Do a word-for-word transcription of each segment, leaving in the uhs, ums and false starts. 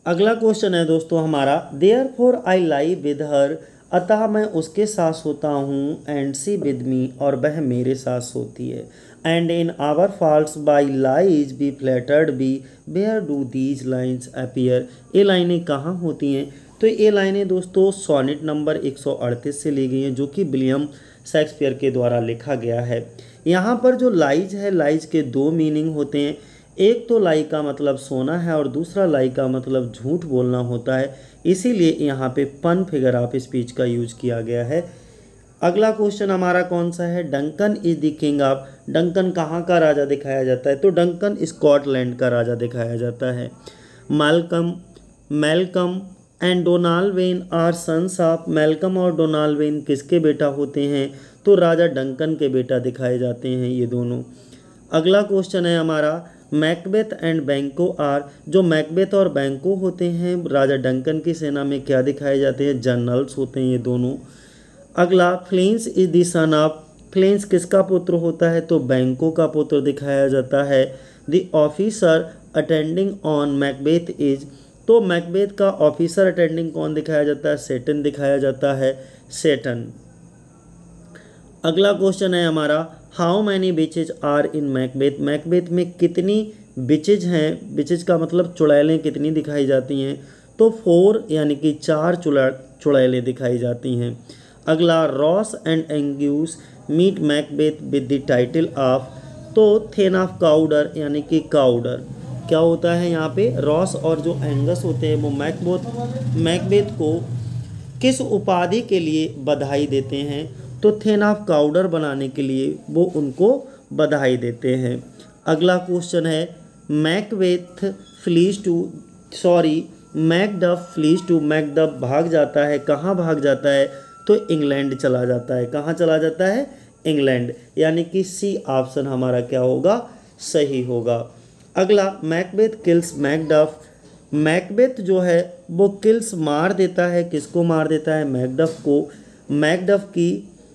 अगला क्वेश्चन है दोस्तों हमारा, therefore I lie with her, अतः मैं उसके साथ सोता हूँ, एंड सी विद मी, और वह मेरे साथ सोती है, and in our faults by lies be flattered be, where do these lines appear. ये लाइनें कहाँ होती हैं? तो ये लाइनें दोस्तों सोनेट नंबर एक सौ अड़तीस से ली गई हैं, जो कि विलियम शेक्सपियर के द्वारा लिखा गया है। यहाँ पर जो लाइज है, लाइज के दो मीनिंग होते हैं। एक तो लाई का मतलब सोना है और दूसरा लाई का मतलब झूठ बोलना होता है, इसीलिए यहाँ पे पन फिगर ऑफ स्पीच का यूज किया गया है। अगला क्वेश्चन हमारा कौन सा है, Duncan is the king of, Duncan कहाँ का राजा दिखाया जाता है? तो डंकन स्कॉटलैंड का राजा दिखाया जाता है। Malcolm Malcolm and Donalbain are sons of, Malcolm और डोनाल्ड वेन किसके बेटा होते हैं? तो राजा डंकन के बेटा दिखाए जाते हैं ये दोनों। अगला क्वेश्चन है हमारा, मैकबेथ एंड बैंको आर, जो मैकबेथ और बैंको होते हैं राजा डंकन की सेना में क्या दिखाए जाते हैं? जनरल्स होते हैं ये दोनों। अगला, Fleance is the son of, Fleance किसका पुत्र होता है? तो बैंको का पुत्र दिखाया जाता है। The officer attending on Macbeth is, तो मैकबेथ का ऑफिसर अटेंडिंग कौन दिखाया जाता है? सेटन दिखाया जाता है, सेटन। अगला क्वेश्चन है हमारा, how many witches are in Macbeth, Macbeth में कितनी बिचेज हैं? बिचेज का मतलब चुड़ैलें कितनी दिखाई जाती हैं? तो फोर यानी कि चार चुड़ा चुड़ैलें दिखाई जाती हैं। अगला, Ross and Angus meet Macbeth with the title of, तो थेन ऑफ काउडर यानी कि काउडर। क्या होता है यहाँ पे? रॉस और जो एंगस होते हैं वो मैकबेथ मैकबेथ को किस उपाधि के लिए बधाई देते हैं? तो थेन ऑफ काउडर बनाने के लिए वो उनको बधाई देते हैं। अगला क्वेश्चन है, Macbeth flees to, sorry Macduff flees to, Macduff भाग जाता है, कहाँ भाग जाता है? तो इंग्लैंड चला जाता है। कहाँ चला जाता है? इंग्लैंड, यानी कि सी ऑप्शन हमारा क्या होगा? सही होगा। अगला, मैकबेथ किल्स मैकडफ, मैकबेथ जो है वो किल्स मार देता है, किसको मार देता है? मैकडफ को। मैकडफ की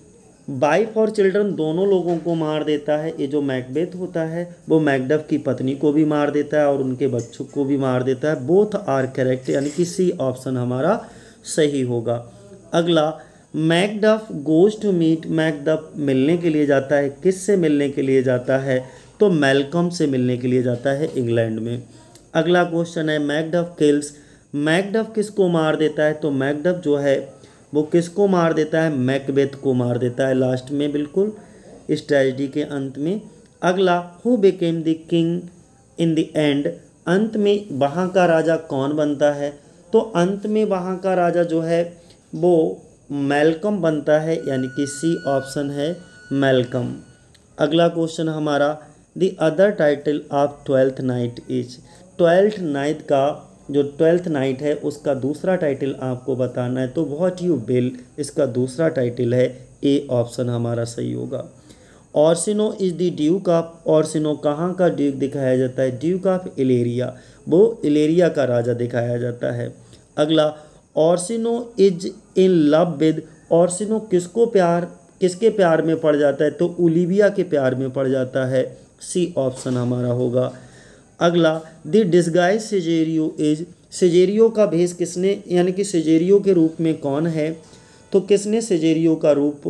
वाइफ और चिल्ड्रन दोनों लोगों को मार देता है। ये जो मैकबेथ होता है वो मैकडफ की पत्नी को भी मार देता है और उनके बच्चों को भी मार देता है। बोथ आर करेक्ट, यानी कि सी ऑप्शन हमारा सही होगा। अगला, Macduff goes to meet, Macduff मिलने के लिए जाता है, किससे मिलने के लिए जाता है? तो मैल्कम से मिलने के लिए जाता है इंग्लैंड में। अगला क्वेश्चन है, मैकडफ किल्स, मैकडफ किसको मार देता है? तो मैकडफ जो है वो किसको मार देता है? मैकबेथ को मार देता है लास्ट में, बिल्कुल इस ट्रेजेडी के अंत में। अगला, who became the king in the end, अंत में वहाँ का राजा कौन बनता है? तो अंत में वहाँ का राजा जो है वो मैल्कम बनता है, यानी कि सी ऑप्शन है मैल्कम। अगला क्वेश्चन हमारा, the other title of Twelfth Night is, Twelfth Night का जो ट्वेल्थ नाइट है उसका दूसरा टाइटल आपको बताना है। तो व्हाट यू विल, इसका दूसरा टाइटल है, ए ऑप्शन हमारा सही होगा। Orsino is the duke of, Orsino कहाँ का ड्यूक दिखाया जाता है? ड्यूक ऑफ इलेरिया, वो इलेरिया का राजा दिखाया जाता है। अगला, Orsino is in love with, Orsino किसको प्यार किसके प्यार में पड़ जाता है? तो ओलिविया के प्यार में पड़ जाता है, सी ऑप्शन हमारा होगा। अगला, the disguise Cesario is, Cesario का भेष किसने, यानी कि सेजेरियो के रूप में कौन है? तो किसने सेजेरियो का रूप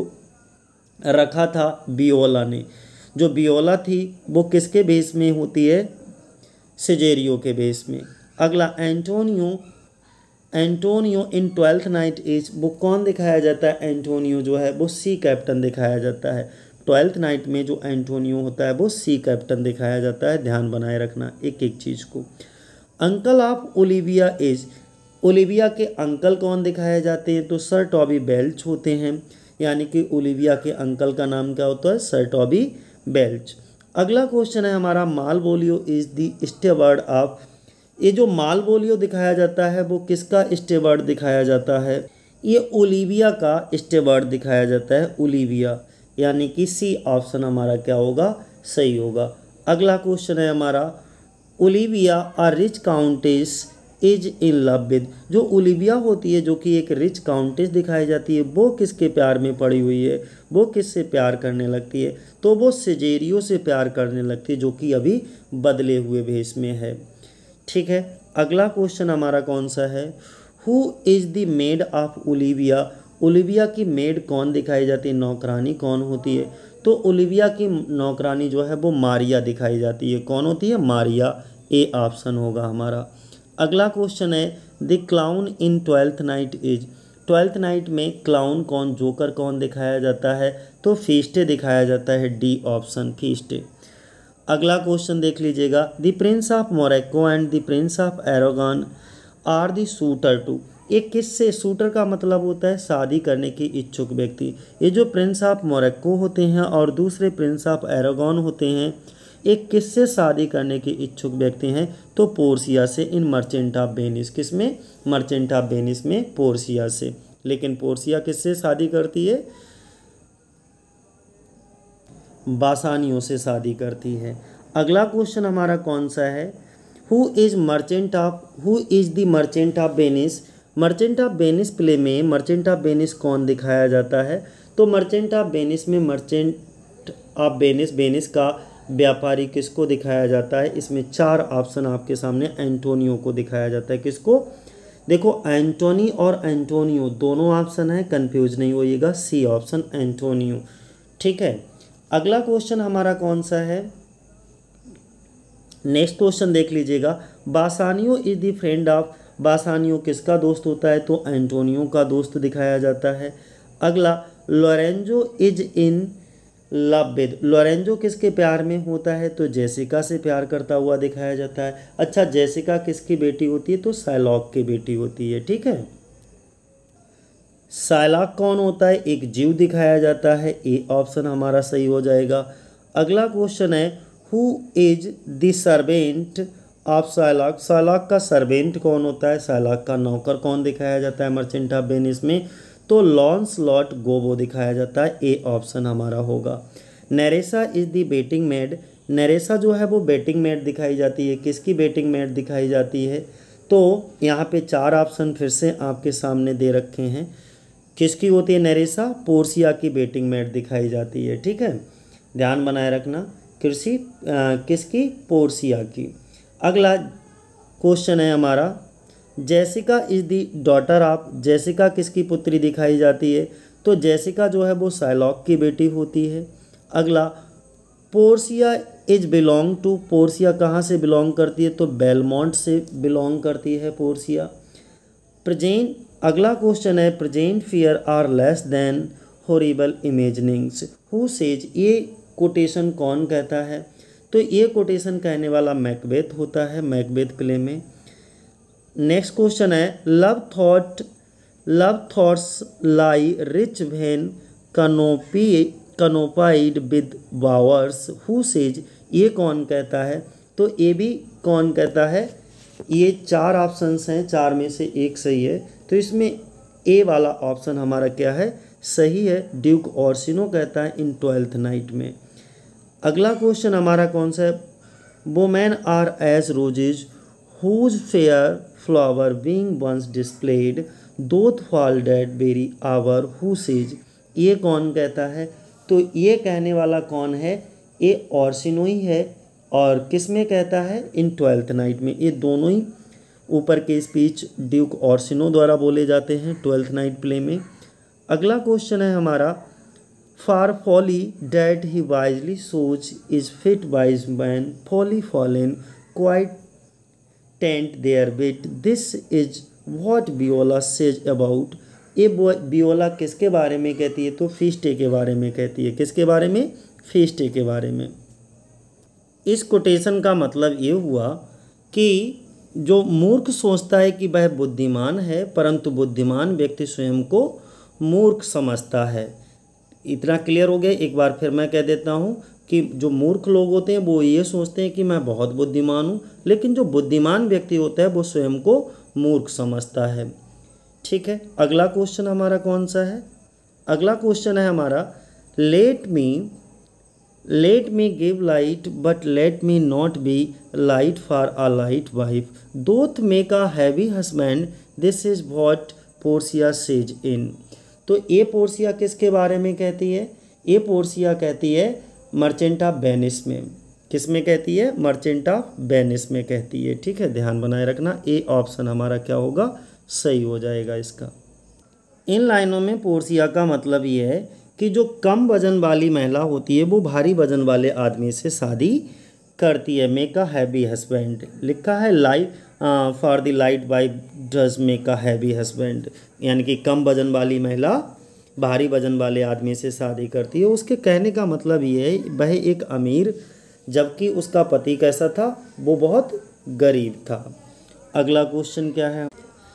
रखा था? बियोला ने। जो बियोला थी वो किसके भेष में होती है? सेजेरियो के भेष में। अगला, Antonio Antonio in Twelfth Night is, वो कौन दिखाया जाता है? एंटोनियो जो है वो सी कैप्टन दिखाया जाता है। ट्वेल्थ नाइट में जो एंटोनियो होता है वो सी कैप्टन दिखाया जाता है। ध्यान बनाए रखना एक एक चीज़ को। Uncle of Olivia is, Olivia के अंकल कौन दिखाए जाते हैं? तो सर टॉबी बेल्च होते हैं, यानी कि ओलिविया के अंकल का नाम क्या होता है? Sir Toby Belch. अगला क्वेश्चन है हमारा, Malvolio is the steward of, ये जो मालवोलियो दिखाया जाता है वो किसका स्टेवर्ड दिखाया जाता है? ये ओलिविया का स्टेवर्ड दिखाया जाता है, ओलिविया, यानी कि सी ऑप्शन हमारा क्या होगा? सही होगा। अगला क्वेश्चन है हमारा, Olivia a rich countess is in love with, जो ओलिविया होती है जो कि एक रिच काउंटेस दिखाई जाती है, वो किसके प्यार में पड़ी हुई है? वो किससे प्यार करने लगती है? तो वो सेजेरियो से प्यार करने लगती है, जो कि अभी बदले हुए भेष में है। ठीक है। अगला क्वेश्चन हमारा कौन सा है, who is the maid of Olivia, Olivia की मेड कौन दिखाई जाती है, नौकरानी कौन होती है, तो ओलिविया की नौकरानी जो है वो मारिया दिखाई जाती है। कौन होती है, मारिया, ए ऑप्शन होगा हमारा। अगला क्वेश्चन है, the clown in Twelfth Night is, Twelfth Night में क्लाउन कौन, जोकर कौन दिखाया जाता है, तो फीस्टे दिखाया जाता है, डी ऑप्शन फीस्टे। अगला क्वेश्चन देख लीजिएगा, the prince of Morocco and the prince of Aragon are the suitor to, एक किससे, शूटर का मतलब होता है शादी करने की इच्छुक व्यक्ति। ये जो प्रिंस ऑफ मोरक्को होते हैं और दूसरे प्रिंस ऑफ एरागोन होते हैं, एक किससे शादी करने के इच्छुक व्यक्ति हैं, तो पोर्सिया से, इन मर्चेंट ऑफ वेनिस, किसमें, मर्चेंट ऑफ वेनिस में पोर्सिया से। लेकिन पोर्सिया किससे शादी करती है, बासानियों से शादी करती है। अगला क्वेश्चन हमारा कौन सा है, who is merchant of who is the merchant of Venice, Merchant of Venice play में मर्चेंट ऑफ वेनिस कौन दिखाया जाता है, तो मर्चेंट ऑफ वेनिस में मर्चेंट ऑफ वेनिस, वेनिस का व्यापारी किसको दिखाया जाता है, इसमें चार ऑप्शन आपके सामने, एंटोनियो को दिखाया जाता है। किसको, देखो एंटोनी और एंटोनियो दोनों ऑप्शन है, कंफ्यूज नहीं होइएगा, सी ऑप्शन एंटोनियो, ठीक है। अगला क्वेश्चन हमारा कौन सा है, नेक्स्ट क्वेश्चन देख लीजिएगा, Bassanio is the friend of, Bassanio किसका दोस्त होता है, तो एंटोनियो का दोस्त दिखाया जाता है। अगला, Lorenzo is in love with, Lorenzo किसके प्यार में होता है, तो जेसिका से प्यार करता हुआ दिखाया जाता है। अच्छा, जेसिका किसकी बेटी होती है, तो शाइलॉक की बेटी होती है, ठीक है। शाइलॉक कौन होता है, एक जीव दिखाया जाता है, ए ऑप्शन हमारा सही हो जाएगा। अगला क्वेश्चन है, who is the servant of Shylock, Shylock का सर्वेंट कौन होता है, शाइलॉक का नौकर कौन दिखाया जाता है मर्चेंट ऑफ वेनिस में, तो लॉन्सलॉट गोबो दिखाया जाता है, ए ऑप्शन हमारा होगा। Nerissa is the waiting maid, Nerissa जो है वो बेटिंग मेड दिखाई जाती है, किसकी बेटिंग मेड दिखाई जाती है, तो यहाँ पे चार ऑप्शन फिर से आपके सामने दे रखे हैं, किसकी होती है नेरेसा, पोर्सिया की बेटिंग मेड दिखाई जाती है, ठीक है, ध्यान बनाए रखना, कृषि किसकी, पोर्सिया की। अगला क्वेश्चन है हमारा, Jessica is the daughter of, Jessica किसकी पुत्री दिखाई जाती है, तो जेसिका जो है वो शाइलॉक की बेटी होती है। अगला, Portia is belong to, Portia कहाँ से बिलोंग करती है, तो बेलमोंट से बिलोंग करती है पोर्सिया। प्रेजेंट, अगला क्वेश्चन है, present fears are less than horrible imaginings, who says, ये कोटेशन कौन कहता है, तो ये कोटेशन कहने वाला मैकबेथ होता है, मैकबेथ प्ले में। नेक्स्ट क्वेश्चन है, love thought love thoughts lie rich when canopy canopied with bowers, who says, ये कौन कहता है, तो ये भी कौन कहता है, ये चार ऑप्शंस हैं, चार में से एक सही है, तो इसमें ए वाला ऑप्शन हमारा क्या है, सही है, ड्यूक ऑर्सिनो कहता है इन ट्वेल्थ नाइट में। अगला क्वेश्चन हमारा कौन सा है, women are as roses whose fair flower being once displayed doth fall dead very hour, who says, ये कौन कहता है, तो ये कहने वाला कौन है, ये ऑर्सिनो ही है, और किस में कहता है, इन ट्वेल्थ नाइट में। ये दोनों ही ऊपर के स्पीच ड्यूक ऑर्सिनो द्वारा बोले जाते हैं ट्वेल्थ नाइट प्ले में। अगला क्वेश्चन है हमारा, for folly that he wisely shows is fit wise man folly fallen quite taint their wit, this is what Viola says about, ये बियोला किसके बारे में कहती है, तो फीस्टे के बारे में कहती है, किसके बारे में, फीस्टे के बारे में। इस कोटेशन का मतलब ये हुआ कि जो मूर्ख सोचता है कि वह बुद्धिमान है, परंतु बुद्धिमान व्यक्ति स्वयं को मूर्ख समझता है। इतना क्लियर हो गया। एक बार फिर मैं कह देता हूँ कि जो मूर्ख लोग होते हैं वो ये सोचते हैं कि मैं बहुत बुद्धिमान हूँ, लेकिन जो बुद्धिमान व्यक्ति होता है वो स्वयं को मूर्ख समझता है। ठीक है, अगला क्वेश्चन हमारा कौन सा है, अगला क्वेश्चन है हमारा, let me let me give light but let me not be light for a light wife, doth make a heavy husband, this is what Portia says in. तो ये पोर्सिया किसके बारे में कहती है, ये पोर्सिया कहती है मर्चेंट ऑफ वेनिस में। किस में कहती है? मर्चेंट ऑफ वेनिस में कहती है। ठीक है, ध्यान बनाए रखना, ए ऑप्शन हमारा क्या होगा? सही हो जाएगा इसका। इन लाइनों में पोर्सिया का मतलब ये है कि जो कम वजन वाली महिला होती है वो भारी वजन वाले आदमी से शादी करती है। मेक अ हैवी हस्बैंड लिखा है, life for the light wife does make a heavy husband, यानी कि कम वजन वाली महिला भारी वजन वाले आदमी से शादी करती है। उसके कहने का मतलब ये है वह एक अमीर, जबकि उसका पति कैसा था? वो बहुत गरीब था। अगला क्वेश्चन क्या है?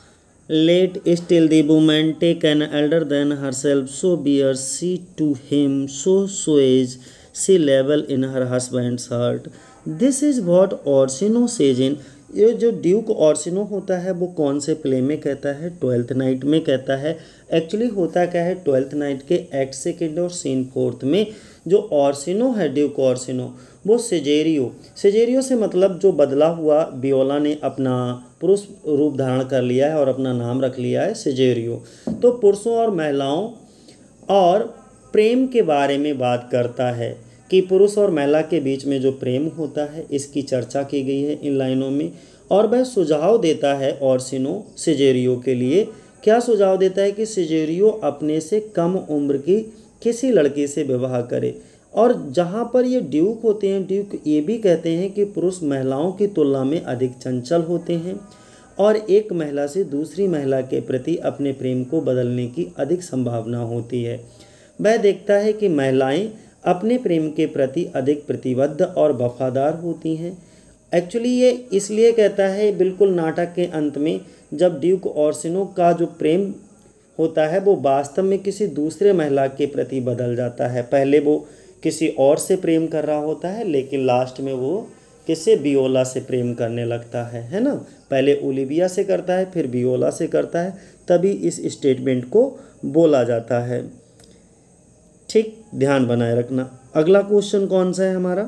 Let still the woman take an elder than herself so बियर she to him so sways she level in her husband's heart, this is what Orsino says in. ये जो ड्यूक ऑर्सिनो होता है वो कौन से प्ले में कहता है? ट्वेल्थ नाइट में कहता है। एक्चुअली होता क्या है, ट्वेल्थ नाइट के एक्ट सेकेंड और सीन फोर्थ में जो ऑर्सिनो है, ड्यूक ऑर्सिनो, वो सेजेरियो, सेजेरियो से मतलब जो बदला हुआ वियोला ने अपना पुरुष रूप धारण कर लिया है और अपना नाम रख लिया है सेजेरियो। तो पुरुषों और महिलाओं और प्रेम के बारे में बात करता है कि पुरुष और महिला के बीच में जो प्रेम होता है, इसकी चर्चा की गई है इन लाइनों में। और वह सुझाव देता है ऑर्सिनो सेजेरियो के लिए। क्या सुझाव देता है? कि सेजेरियो अपने से कम उम्र की किसी लड़की से विवाह करे। और जहाँ पर ये ड्यूक होते हैं, ड्यूक ये भी कहते हैं कि पुरुष महिलाओं की तुलना में अधिक चंचल होते हैं और एक महिला से दूसरी महिला के प्रति अपने प्रेम को बदलने की अधिक संभावना होती है। वह देखता है कि महिलाएं अपने प्रेम के प्रति अधिक प्रतिबद्ध और वफादार होती हैं। एक्चुअली ये इसलिए कहता है बिल्कुल नाटक के अंत में, जब ड्यूक ऑर्सिनो का जो प्रेम होता है वो वास्तव में किसी दूसरे महिला के प्रति बदल जाता है। पहले वो किसी और से प्रेम कर रहा होता है, लेकिन लास्ट में वो किसे? वियोला से प्रेम करने लगता है, है ना। पहले ओलिविया से करता है, फिर वियोला से करता है, तभी इस स्टेटमेंट को बोला जाता है। ठीक, ध्यान बनाए रखना। अगला क्वेश्चन कौन सा है हमारा?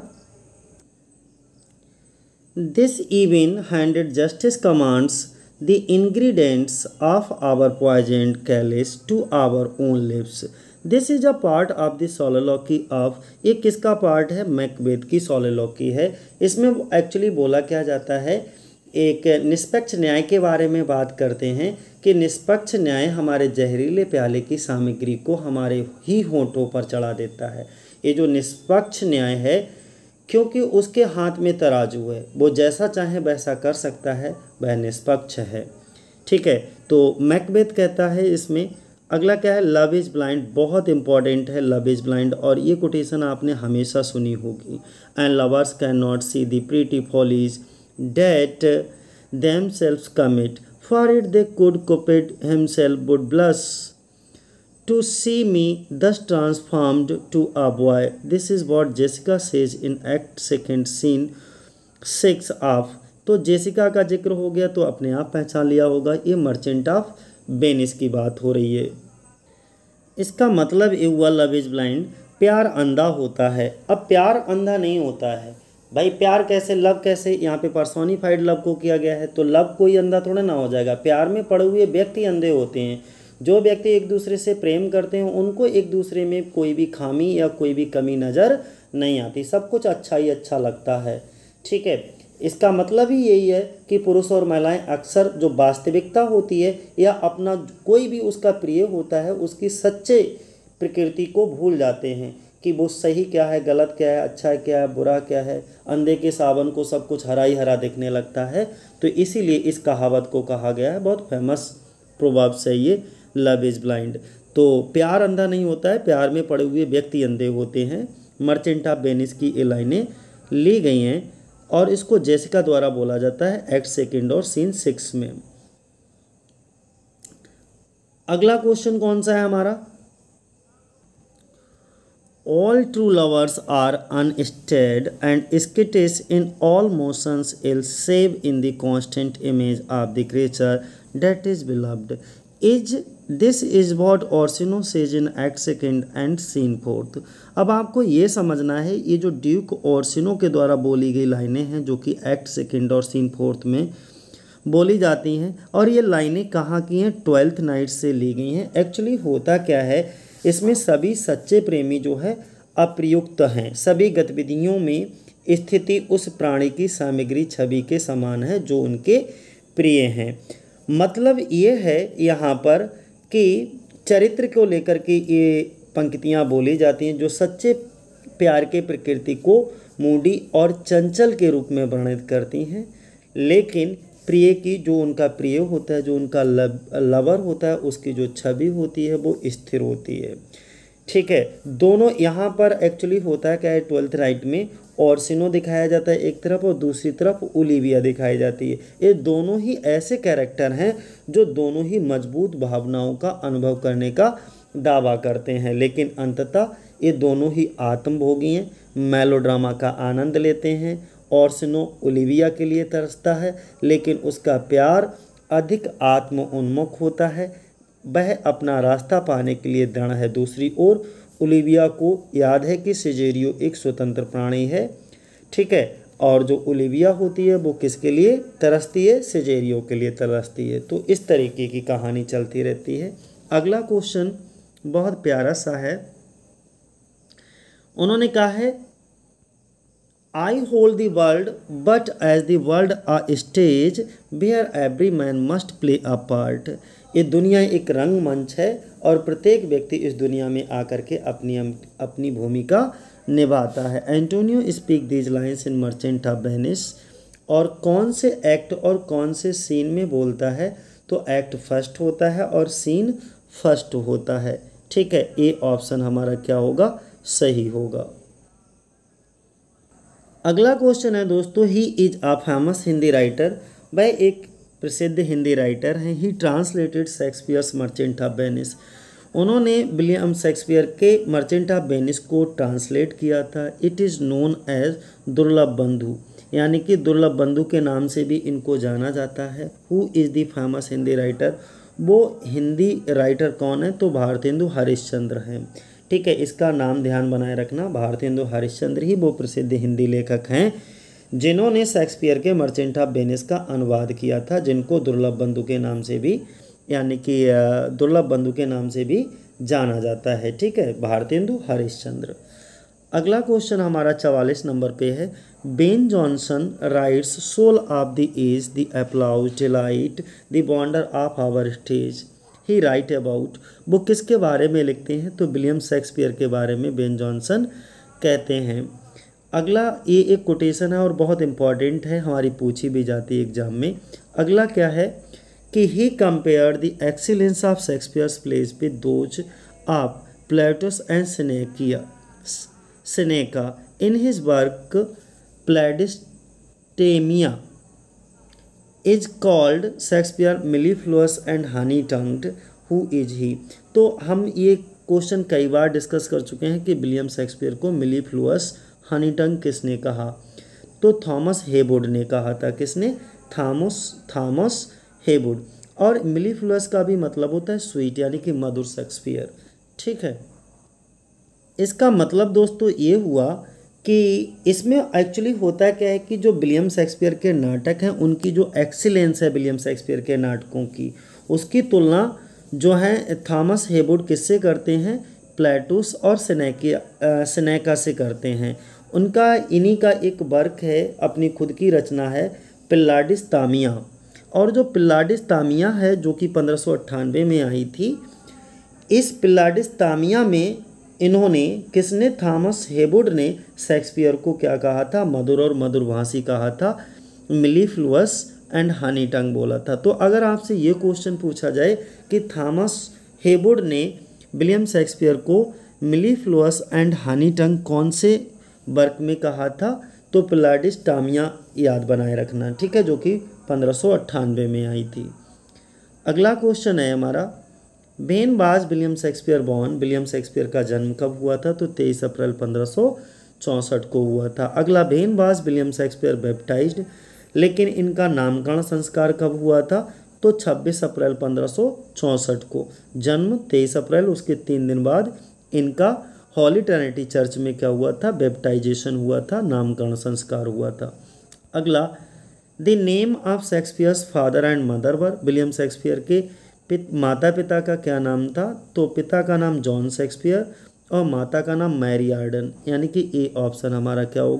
This even handed justice commands the ingredients of our poisoned chalice to our own lips, this is a part of the soliloquy of. ये किसका पार्ट है? मैकबेथ की सोलोलॉकी है। इसमें एक्चुअली बोला क्या जाता है, एक निष्पक्ष न्याय के बारे में बात करते हैं कि निष्पक्ष न्याय हमारे जहरीले प्याले की सामग्री को हमारे ही होंठों पर चढ़ा देता है। ये जो निष्पक्ष न्याय है, क्योंकि उसके हाथ में तराजू है, वो जैसा चाहे वैसा कर सकता है, वह निष्पक्ष है। ठीक है, तो मैकबेथ कहता है इसमें। अगला क्या है? लव इज़ ब्लाइंड, बहुत इंपॉर्टेंट है लव इज़ ब्लाइंड, और ये कोटेशन आपने हमेशा सुनी होगी। And lovers can not see the pretty follies that themselves commit, for it they could Cupid himself would blush to see me thus transformed to a boy. This is what Jessica says in act second scene six of। तो Jessica का जिक्र हो गया तो अपने आप पहचान लिया होगा, ये मर्चेंट ऑफ वेनिस की बात हो रही है। इसका मतलब ये हुआ लव इज ब्लाइंड, प्यार अंधा होता है। अब प्यार अंधा नहीं होता है भाई, प्यार कैसे, लव कैसे? यहाँ पे पर्सोनिफाइड लव को किया गया है, तो लव कोई अंधा थोड़ा ना हो जाएगा। प्यार में पड़े हुए व्यक्ति अंधे होते हैं। जो व्यक्ति एक दूसरे से प्रेम करते हैं उनको एक दूसरे में कोई भी खामी या कोई भी कमी नज़र नहीं आती, सब कुछ अच्छा ही अच्छा लगता है। ठीक है, इसका मतलब ही यही है कि पुरुष और महिलाएं अक्सर जो वास्तविकता होती है या अपना कोई भी उसका प्रिय होता है, उसकी सच्चे प्रकृति को भूल जाते हैं कि वो सही क्या है, गलत क्या है, अच्छा क्या है, बुरा क्या है। अंधे के सावन को सब कुछ हरा ही हरा दिखने लगता है। तो इसीलिए इस कहावत को कहा गया है, बहुत फेमस प्रोवर्ब से ये, लव इज़ ब्लाइंड। तो प्यार अंधा नहीं होता है, प्यार में पड़े हुए व्यक्ति अंधे होते हैं। मर्चेंट ऑफ वेनिस की ये लाइनें ली गई हैं और इसको जेसिका द्वारा बोला जाता है एक्ट सेकेंड और सीन सिक्स में। अगला क्वेश्चन कौन सा है हमारा? All true lovers are unstead and skittish in all motions else save in the constant image of the creature that is beloved. Is this is what Orsino says in act second and scene fourth. अब आपको ये समझना है, ये जो Duke ओर्सिनो के द्वारा बोली गई लाइनें हैं जो कि एक्ट सेकेंड और सीन फोर्थ में बोली जाती हैं, और ये लाइनें कहाँ की हैं? ट्वेल्थ नाइट से ली गई हैं। एक्चुअली होता क्या है, इसमें सभी सच्चे प्रेमी जो है अप्रयुक्त हैं, सभी गतिविधियों में स्थिति उस प्राणी की सामग्री छवि के समान है जो उनके प्रिय हैं। मतलब ये है यहाँ पर कि चरित्र को लेकर के ये पंक्तियाँ बोली जाती हैं जो सच्चे प्यार के प्रकृति को मूडी और चंचल के रूप में वर्णित करती हैं, लेकिन प्रिय की जो उनका प्रिय होता है, जो उनका लब लवर होता है, उसकी जो छवि होती है वो स्थिर होती है। ठीक है, दोनों यहाँ पर एक्चुअली होता है क्या है, ट्वेल्थ राइट में ओर्सिनो दिखाया जाता है एक तरफ और दूसरी तरफ ओलिविया दिखाई जाती है। ये दोनों ही ऐसे कैरेक्टर हैं जो दोनों ही मजबूत भावनाओं का अनुभव करने का दावा करते हैं, लेकिन अंततः ये दोनों ही आत्मभोगी हैं, मेलोड्रामा का आनंद लेते हैं। ओर्सिनो ओलिविया के लिए तरसता है, लेकिन उसका प्यार अधिक आत्म उन्मुख होता है, वह अपना रास्ता पाने के लिए दृढ़ है। दूसरी ओर ओलिविया को याद है कि सिजेरियो एक स्वतंत्र प्राणी है। ठीक है, और जो ओलिविया होती है वो किसके लिए तरसती है, सिजेरियो के लिए तरसती है। तो इस तरीके की कहानी चलती रहती है। अगला क्वेश्चन बहुत प्यारा सा है। उन्होंने कहा है I hold the world but as the world a stage where every man must play a part. ये दुनिया एक रंगमंच है और प्रत्येक व्यक्ति इस दुनिया में आकर के अपनी अपनी भूमिका निभाता है। Antonio speak these lines in Merchant of Venice. और कौन से एक्ट और कौन से सीन में बोलता है, तो एक्ट फर्स्ट होता है और सीन फर्स्ट होता है। ठीक है, ए ऑप्शन हमारा क्या होगा, सही होगा। अगला क्वेश्चन है दोस्तों, he is a famous Hindi writer. वह एक प्रसिद्ध हिंदी राइटर हैं। He translated Shakespeare's Merchant of Venice. उन्होंने विलियम शेक्सपियर के मर्चेंट ऑफ वेनिस को ट्रांसलेट किया था। इट इज़ नोन एज दुर्लभ बंधु, यानी कि दुर्लभ बंधु के नाम से भी इनको जाना जाता है। Who is the famous Hindi writer, वो हिंदी राइटर कौन है, तो भारतेंदु हरिश्चंद्र हैं। ठीक है, इसका नाम ध्यान बनाए रखना, भारतेंदु हरिश्चंद्र ही वो प्रसिद्ध हिंदी लेखक हैं जिन्होंने शेक्सपियर के मर्चेंट ऑफ वेनिस का अनुवाद किया था, जिनको दुर्लभ बंधु के नाम से भी, यानी कि दुर्लभ बंधु के नाम से भी जाना जाता है। ठीक है, भारतेंदु हरिश्चंद्र। अगला क्वेश्चन हमारा चवालीस नंबर पे है। Ben Jonson writes soul of the age, the applause, delight, the wonder of our stage. He write about, वो किसके बारे में लिखते हैं, तो विलियम शेक्सपियर के बारे में बेन जॉनसन कहते हैं। अगला ये एक कोटेशन है और बहुत इंपॉर्टेंट है, हमारी पूछी भी जाती है एग्जाम में। अगला क्या है कि he compared the excellence of Shakespeare's plays with those of Plautus and सेनेकिया Seneca in his work Palladis Tamia is called Shakespeare mellifluous and honey tongued. Who is he, तो हम ये क्वेश्चन कई बार डिस्कस कर चुके हैं कि विलियम शेक्सपियर को मिलीफ्लुअस हनी टंग किसने कहा, तो थॉमस हेवुड ने कहा था। किसने, थॉमस थॉमस हेवुड। और मिलीफ्लुअस का भी मतलब होता है स्वीट, यानी कि मधुर शेक्सपियर। ठीक है, इसका मतलब दोस्तों ये हुआ कि इसमें एक्चुअली होता क्या है कि जो विलियम शेक्सपियर के नाटक हैं उनकी जो एक्सीलेंस है विलियम शेक्सपियर के नाटकों की, उसकी तुलना जो है थॉमस हेवुड किससे करते हैं, प्लेटूस और सेनेकिया सेनेका से करते हैं। उनका इन्हीं का एक वर्क है, अपनी खुद की रचना है पिल्लाडिस तामिया। और जो पिल्लाडिस तामिया है जो कि पंद्रह सौ अट्ठानवे में आई थी, इस पिल्लाडिस तामिया में इन्होंने, किसने, थॉमस हेवुड ने शेक्सपियर को क्या कहा था, मधुर और मधुरभाषी कहा था, मिलीफ्लुअस एंड हनी टंग बोला था। तो अगर आपसे ये क्वेश्चन पूछा जाए कि थॉमस हेवुड ने विलियम शेक्सपियर को मिलीफ्लुअस एंड हनी टंग कौन से वर्क में कहा था, तो पिल्लाडिस तामिया याद बनाए रखना। ठीक है, जो कि पंद्रह सौ अट्ठानवे में आई थी। अगला क्वेश्चन है हमारा, when was William Shakespeare born. William Shakespeare का जन्म कब हुआ था, तो तेईस अप्रैल पंद्रह सौ चौंसठ को हुआ था। अगला, when was William Shakespeare baptised. लेकिन इनका नामकरण संस्कार कब हुआ था, तो छब्बीस अप्रैल पंद्रह सौ चौंसठ को। जन्म तेईस अप्रैल, उसके तीन दिन बाद इनका हॉली ट्रिनिटी चर्च में क्या हुआ था, बैप्टाइजेशन हुआ था, नामकरण संस्कार हुआ था। अगला, the name of Shakespeare's father and mother were. William Shakespeare के पित माता पिता का क्या नाम था, तो पिता का नाम जॉन शेक्सपियर और माता का नाम मैरी आर्डन, यानी कि ए ऑप्शन हमारा क्या होगा,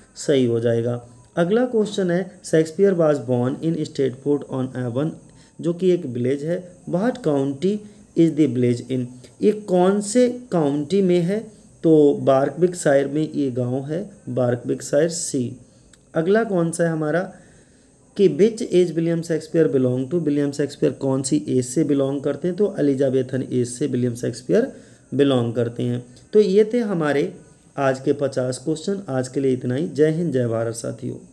सही हो जाएगा। अगला क्वेश्चन है Shakespeare was born in Stratford on Avon, जो कि एक विलेज है। What county is the village in, ये कौन से काउंटी में है? तो बार्कविकशायर में ये गांव है, बार्कविकशायर सी। अगला कौन सा है हमारा कि which age William Shakespeare belong to, William Shakespeare कौन सी एज से बिलोंग करते हैं? तो एलिजाबेथन एज से विलियम शेक्सपियर बिलोंग करते हैं। तो ये थे हमारे आज के पचास क्वेश्चन। आज के लिए इतना ही। जय हिंद, जय भारत साथियों।